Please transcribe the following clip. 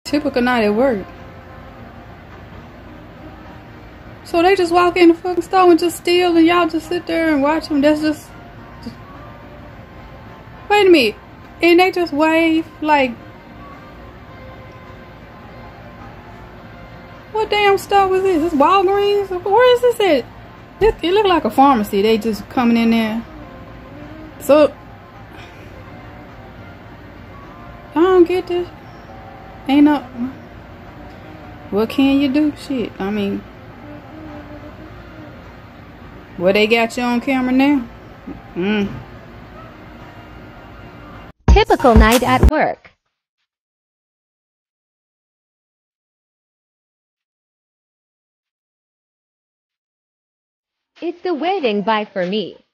Typical night at work. So they just walk in the fucking store and just steal, and y'all just sit there and watch them. That's just wait a minute. And they just wave like, what damn store was this? This Walgreens? Where is this at? It looked like a pharmacy. They just coming in there. So I don't get this. Ain't no. What can you do? Shit. I mean, well, they got you on camera now. Typical night at work. It's the wedding bye for me.